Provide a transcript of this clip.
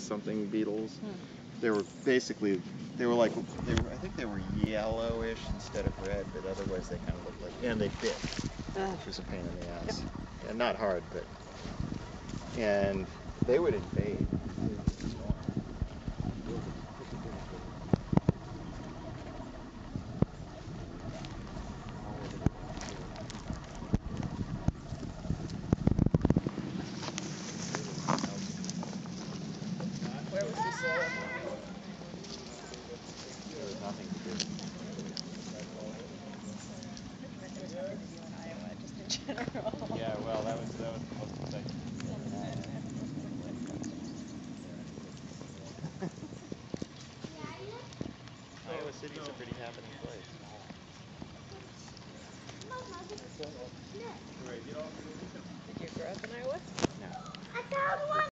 something beetles. They were basically, I think they were yellowish instead of red, but otherwise they kind of looked like, and they bit, which was a pain in the ass. And not hard, but, and they would invade. Where was this? There was nothing to do. Just in general. Yeah, well, that was the most exciting. Iowa City's a pretty happening place. Did you grow up in Iowa? No.